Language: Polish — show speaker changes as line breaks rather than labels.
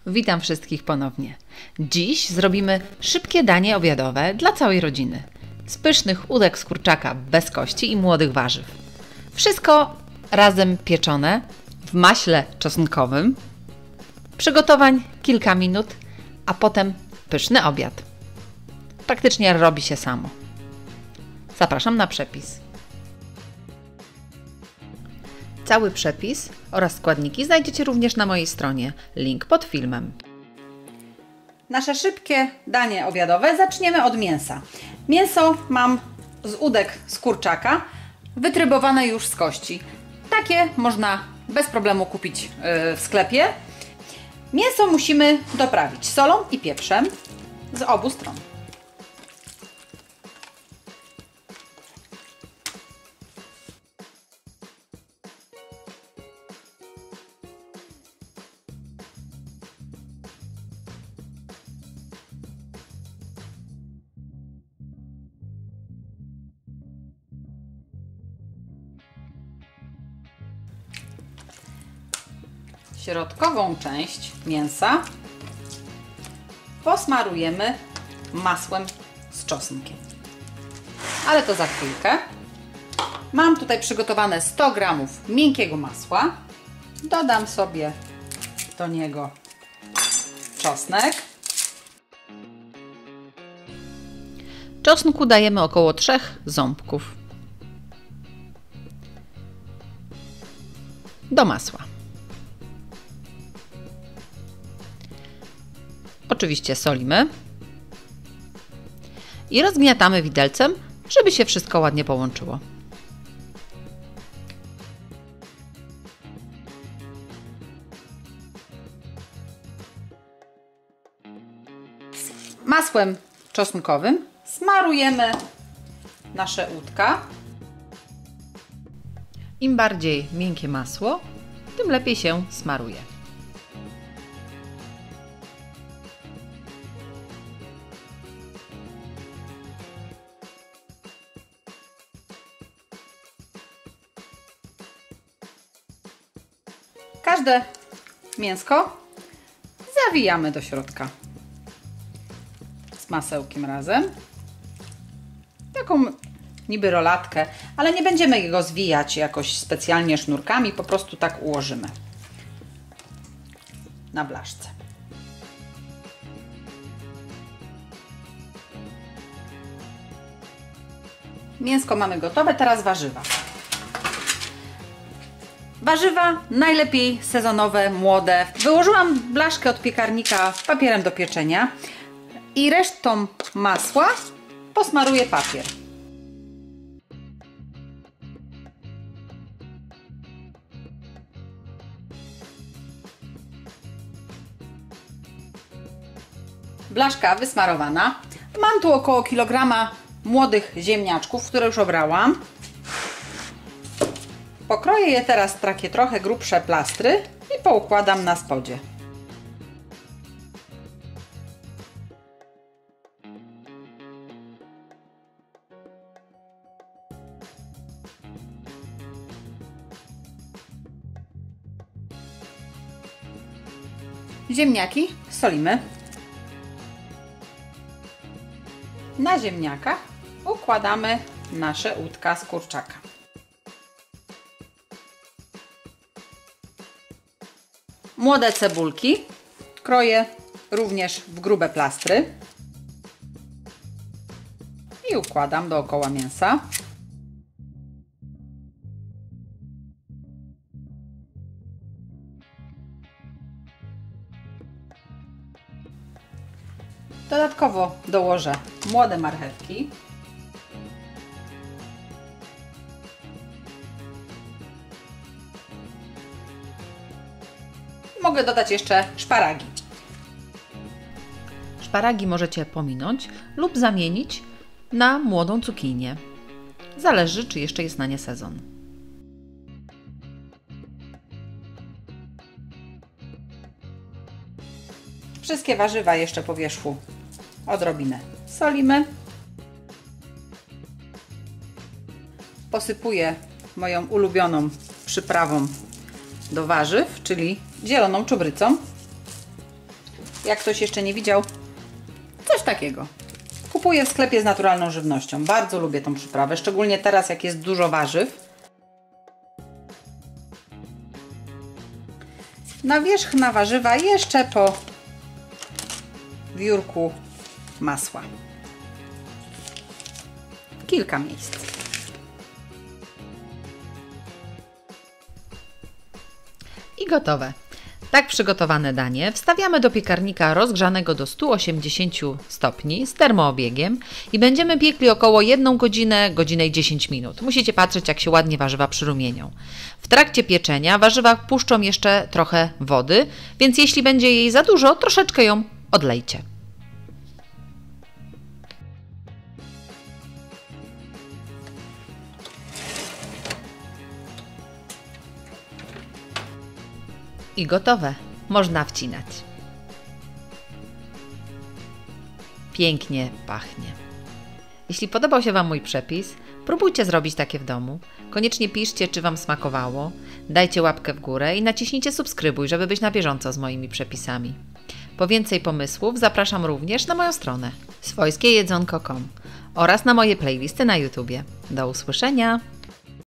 Witam wszystkich ponownie. Dziś zrobimy szybkie danie obiadowe dla całej rodziny. Z pysznych udek z kurczaka bez kości i młodych warzyw. Wszystko razem pieczone w maśle czosnkowym. Przygotowań kilka minut, a potem pyszny obiad. Praktycznie robi się samo. Zapraszam na przepis. Cały przepis oraz składniki znajdziecie również na mojej stronie. Link pod filmem. Nasze szybkie danie obiadowe zaczniemy od mięsa. Mięso mam z udek z kurczaka, wytrybowane już z kości. Takie można bez problemu kupić w sklepie. Mięso musimy doprawić solą i pieprzem z obu stron. Środkową część mięsa posmarujemy masłem z czosnkiem. Ale to za chwilkę. Mam tutaj przygotowane 100 g miękkiego masła. Dodam sobie do niego czosnek. Czosnku dajemy około 3 ząbków do masła. Oczywiście solimy i rozgniatamy widelcem, żeby się wszystko ładnie połączyło. Masłem czosnkowym smarujemy nasze udka. Im bardziej miękkie masło, tym lepiej się smaruje. Każde mięsko zawijamy do środka z masełkiem razem. Taką niby rolatkę, ale nie będziemy go zwijać jakoś specjalnie sznurkami, po prostu tak ułożymy na blaszce. Mięsko mamy gotowe, teraz warzywa. Warzywa najlepiej sezonowe, młode. Wyłożyłam blaszkę od piekarnika papierem do pieczenia i resztą masła posmaruję papier. Blaszka wysmarowana. Mam tu około kilograma młodych ziemniaczków, które już obrałam. Pokroję je teraz w takie trochę grubsze plastry i poukładam na spodzie. Ziemniaki solimy. Na ziemniakach układamy nasze udka z kurczaka. Młode cebulki kroję również w grube plastry i układam dookoła mięsa. Dodatkowo dołożę młode marchewki. Mogę dodać jeszcze szparagi. Szparagi możecie pominąć lub zamienić na młodą cukinię. Zależy, czy jeszcze jest na nie sezon. Wszystkie warzywa jeszcze po wierzchu odrobinę solimy. Posypuję moją ulubioną przyprawą do warzyw, czyli zieloną czubrycą. jak ktoś jeszcze nie widział, coś takiego. Kupuję w sklepie z naturalną żywnością. Bardzo lubię tą przyprawę, szczególnie teraz, jak jest dużo warzyw. Na wierzch na warzywa jeszcze po wiórku masła. Kilka miejsc. I gotowe. Tak przygotowane danie wstawiamy do piekarnika rozgrzanego do 180 stopni z termoobiegiem i będziemy piekli około 1 godzinę, godzinę i 10 minut. Musicie patrzeć, jak się ładnie warzywa przyrumienią. W trakcie pieczenia warzywa puszczą jeszcze trochę wody, więc jeśli będzie jej za dużo, troszeczkę ją odlejcie. I gotowe. Można wcinać. Pięknie pachnie. Jeśli podobał się Wam mój przepis, próbujcie zrobić takie w domu. Koniecznie piszcie, czy Wam smakowało. Dajcie łapkę w górę i naciśnijcie subskrybuj, żeby być na bieżąco z moimi przepisami. Po więcej pomysłów zapraszam również na moją stronę swojskiejedzonko.com oraz na moje playlisty na YouTubie. Do usłyszenia!